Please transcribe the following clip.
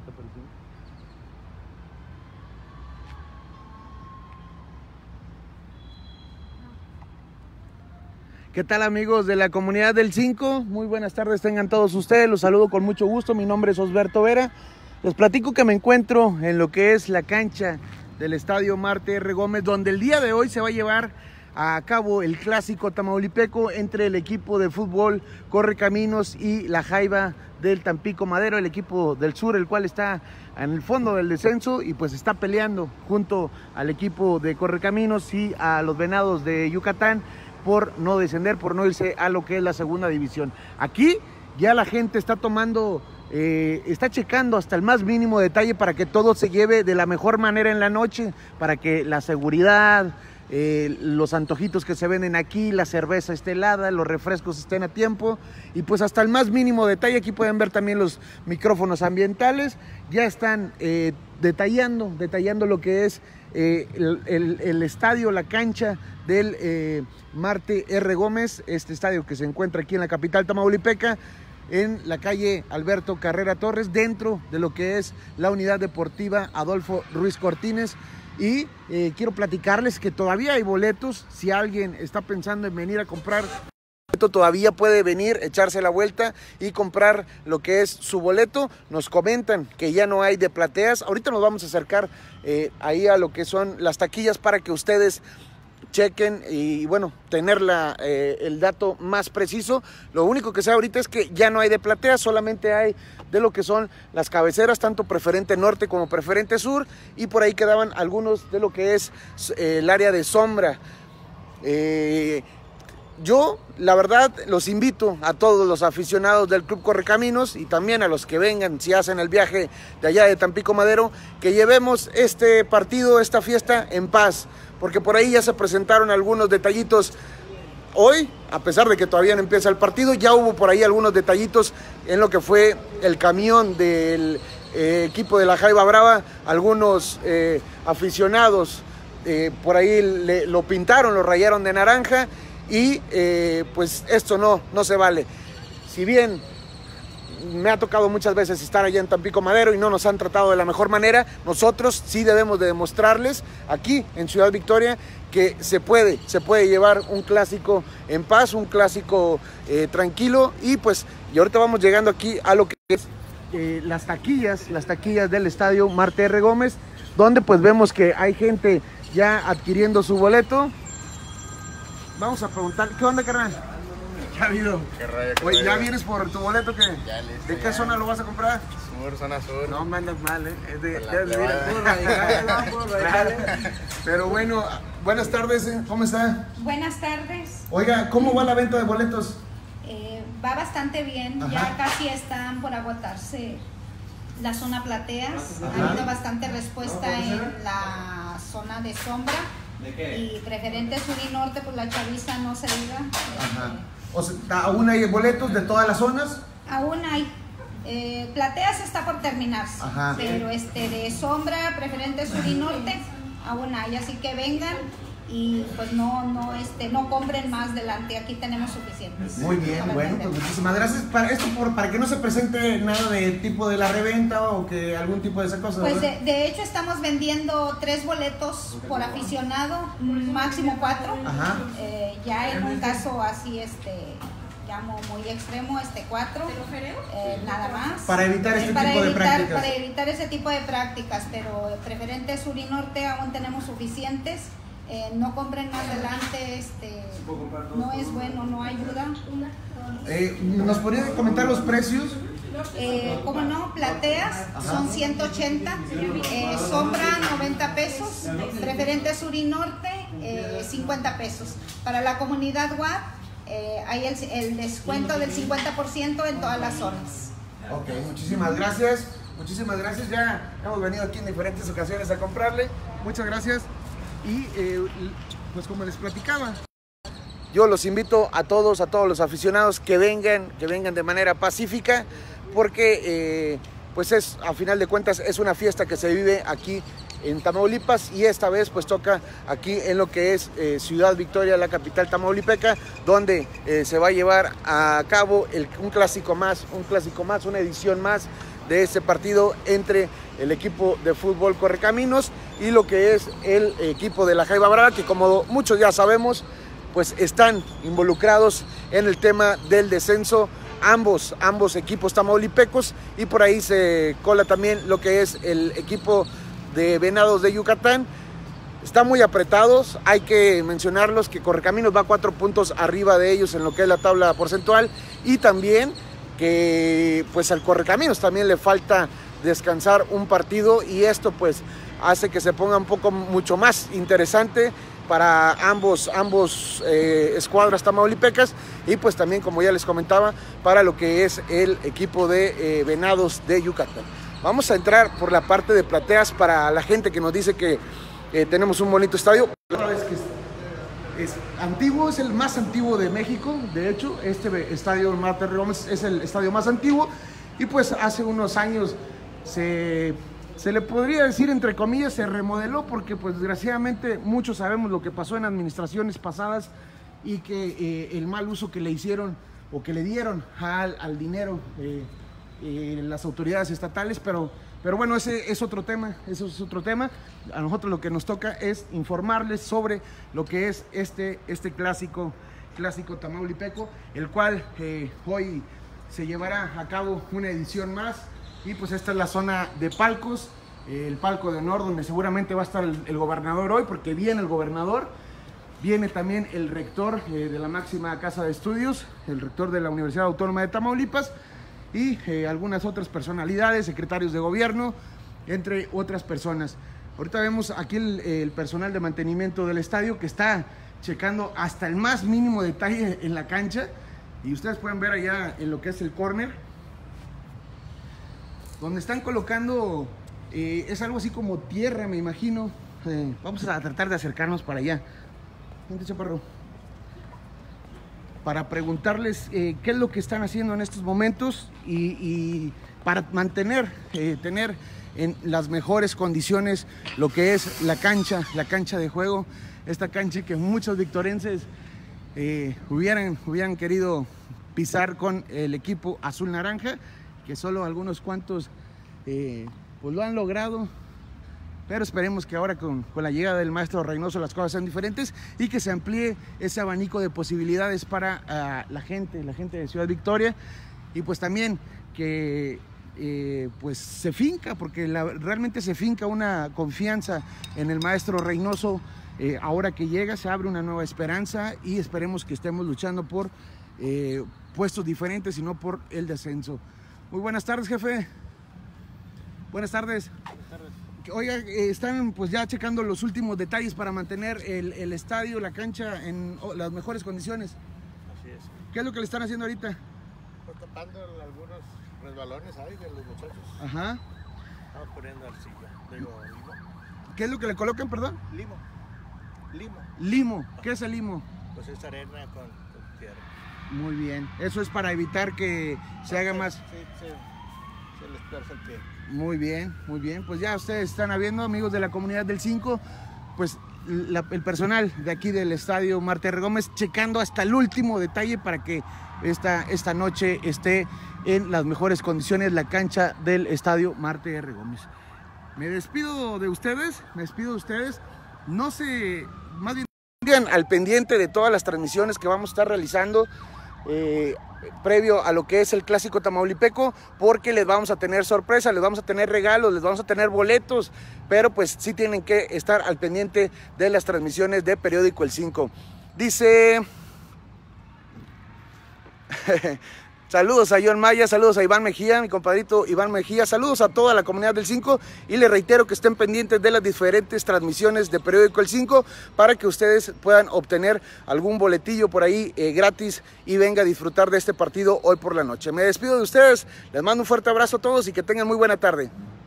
¿Qué tal, amigos de la comunidad del 5? Muy buenas tardes tengan todos ustedes, los saludo con mucho gusto, mi nombre es Osberto Vera. Les platico que me encuentro en lo que es la cancha del estadio Marte R. Gómez, donde el día de hoy se va a llevar a cabo el clásico tamaulipeco entre el equipo de fútbol Correcaminos y la Jaiba del Tampico Madero, el equipo del sur, el cual está en el fondo del descenso y pues está peleando junto al equipo de Correcaminos y a los Venados de Yucatán por no descender, por no irse a lo que es la segunda división. Aquí ya la gente está tomando, está checando hasta el más mínimo detalle para que todo se lleve de la mejor manera en la noche, para que la seguridad, los antojitos que se venden aquí, la cerveza esté helada, los refrescos estén a tiempo y pues hasta el más mínimo detalle. Aquí pueden ver también los micrófonos ambientales, ya están detallando lo que es el estadio, la cancha del Marte R. Gómez, este estadio que se encuentra aquí en la capital tamaulipeca, en la calle Alberto Carrera Torres, dentro de lo que es la unidad deportiva Adolfo Ruiz Cortines. Y quiero platicarles que todavía hay boletos. Si alguien está pensando en venir a comprar boleto, todavía puede venir, echarse la vuelta y comprar lo que es su boleto. Nos comentan que ya no hay de plateas. Ahorita nos vamos a acercar ahí a lo que son las taquillas para que ustedes chequen y bueno, tener el dato más preciso. Lo único que sé ahorita es que ya no hay de platea, solamente hay de lo que son las cabeceras, tanto preferente norte como preferente sur, y por ahí quedaban algunos de lo que es el área de sombra. Yo, la verdad, los invito a todos los aficionados del Club Correcaminos y también a los que vengan, si hacen el viaje de allá de Tampico Madero, que llevemos este partido, esta fiesta en paz, porque por ahí ya se presentaron algunos detallitos. Hoy, a pesar de que todavía no empieza el partido, ya hubo por ahí algunos detallitos en lo que fue el camión del equipo de la Jaiba Brava. Algunos aficionados por ahí lo pintaron, lo rayaron de naranja. Y pues esto no se vale. Si bien me ha tocado muchas veces estar allá en Tampico Madero y no nos han tratado de la mejor manera, nosotros sí debemos de demostrarles aquí en Ciudad Victoria que se puede llevar un clásico en paz, un clásico tranquilo. Y pues y ahorita vamos llegando aquí a lo que es las taquillas del estadio Marte R. Gómez, donde pues vemos que hay gente ya adquiriendo su boleto. Vamos a preguntar, ¿qué onda, carnal? Ya ha habido. ¿Qué rayo? Oye, ¿ya vienes por tu boleto? ¿Qué? Ya listo. ¿De qué zona lo vas a comprar? Sur, zona sur. No me andas mal, ¿eh? Es de Claro. Pero bueno, buenas tardes, ¿eh? ¿Cómo está? Buenas tardes. Oiga, ¿cómo va la venta de boletos? Va bastante bien. Ajá. Ya casi están por agotarse la zona plateas. Ha habido bastante respuesta en la zona de sombra. ¿De qué? Y preferente sur y norte, pues la chaviza no se diga. Ajá. O sea, ¿aún hay boletos de todas las zonas? Aún hay. Plateas está por terminarse. Ajá. Pero de sombra, preferente sur y norte, aún hay. Así que vengan y pues no compren más delante. Aquí tenemos suficientes. Muy bien, para bueno, vender. pues muchísimas gracias. Para que no se presente nada de tipo de la reventa o que algún tipo de esa cosa. Pues ¿verdad? de hecho estamos vendiendo 3 boletos por aficionado, máximo 4. Ajá. Ya en un caso así, llamo muy extremo, 4. Nada más. Para evitar este tipo de prácticas. Para evitar ese tipo de prácticas, pero preferente sur y norte aún tenemos suficientes. No compren más adelante, no es bueno, no ayuda. ¿Nos podría comentar los precios? ¿Cómo no? Plateas son 180, sombra 90 pesos, preferente sur y norte 50 pesos. Para la comunidad WAD hay el descuento del 50% en todas las zonas. Ok, muchísimas gracias. Muchísimas gracias. Ya hemos venido aquí en diferentes ocasiones a comprarle. Muchas gracias. Y pues como les platicaba, yo los invito a todos los aficionados que vengan de manera pacífica, porque pues a final de cuentas es una fiesta que se vive aquí en Tamaulipas, y esta vez pues toca aquí en lo que es Ciudad Victoria, la capital tamaulipeca, donde se va a llevar a cabo un clásico más, una edición más de este partido entre el equipo de fútbol Correcaminos y lo que es el equipo de la Jaiba Brava, que como muchos ya sabemos, pues están involucrados en el tema del descenso, ambos equipos tamaulipecos, y por ahí se cola también lo que es el equipo de Venados de Yucatán. Están muy apretados, hay que mencionarlos que Correcaminos va 4 puntos arriba de ellos en lo que es la tabla porcentual, y también que pues al Correcaminos también le falta descansar un partido, y esto pues hace que se ponga un poco mucho más interesante para ambos escuadras tamaulipecas, y pues también, como ya les comentaba, para lo que es el equipo de Venados de Yucatán. Vamos a entrar por la parte de plateas para la gente que nos dice que tenemos un bonito estadio. Es antiguo, es el más antiguo de México. De hecho, este estadio Marte Gómez es el estadio más antiguo, y pues hace unos años se le podría decir, entre comillas, se remodeló, porque pues desgraciadamente muchos sabemos lo que pasó en administraciones pasadas, y que el mal uso que le hicieron o que le dieron al dinero las autoridades estatales, pero bueno, ese es otro tema, eso es otro tema. A nosotros lo que nos toca es informarles sobre lo que es este clásico tamaulipeco, el cual hoy se llevará a cabo una edición más, y pues esta es la zona de palcos, el palco de honor, donde seguramente va a estar el gobernador hoy, porque viene el gobernador, viene también el rector de la máxima casa de estudios, el rector de la Universidad Autónoma de Tamaulipas, y algunas otras personalidades, secretarios de gobierno, entre otras personas. Ahorita vemos aquí el personal de mantenimiento del estadio, que está checando hasta el más mínimo detalle en la cancha, y ustedes pueden ver allá en lo que es el córner, donde están colocando, es algo así como tierra, me imagino. Vamos a tratar de acercarnos para allá. Vente, chaparro, para preguntarles qué es lo que están haciendo en estos momentos, y para mantener, tener en las mejores condiciones lo que es la cancha de juego, esta cancha que muchos victorenses hubieran querido pisar con el equipo azul naranja, que solo algunos cuantos pues lo han logrado, pero esperemos que ahora con la llegada del maestro Reynoso las cosas sean diferentes, y que se amplíe ese abanico de posibilidades para la gente de Ciudad Victoria, y pues también que pues se finca, porque realmente se finca una confianza en el maestro Reynoso. Ahora que llega se abre una nueva esperanza, y esperemos que estemos luchando por puestos diferentes y no por el descenso. Muy buenas tardes, jefe. Buenas tardes. Buenas tardes. Oiga, están pues ya checando los últimos detalles para mantener el estadio, la cancha en las mejores condiciones. Así es. ¿Qué es lo que le están haciendo ahorita? Pues tapando algunos resbalones ahí de los muchachos. Ajá. Estamos poniendo arcilla. Digo, limo. ¿Qué es lo que le colocan, perdón? Limo. Limo. ¿Qué es el limo? Pues es arena con tierra. Muy bien. Eso es para evitar que se haga más. Sí, se les tuerce el pie. Muy bien, muy bien. Pues ya ustedes están viendo, amigos de la comunidad del 5, pues el personal de aquí del estadio Marte R. Gómez checando hasta el último detalle para que esta noche esté en las mejores condiciones la cancha del estadio Marte R. Gómez. Me despido de ustedes, no se, más bien sigan al pendiente de todas las transmisiones que vamos a estar realizando previo a lo que es el clásico tamaulipeco, porque les vamos a tener sorpresas, les vamos a tener regalos, les vamos a tener boletos, pero pues sí tienen que estar al pendiente de las transmisiones de Periódico El 5. Dice saludos a John Maya, saludos a Iván Mejía, mi compadrito Iván Mejía, saludos a toda la comunidad del 5, y les reitero que estén pendientes de las diferentes transmisiones de Periódico El 5 para que ustedes puedan obtener algún boletillo por ahí gratis y venga a disfrutar de este partido hoy por la noche. Me despido de ustedes, les mando un fuerte abrazo a todos y que tengan muy buena tarde.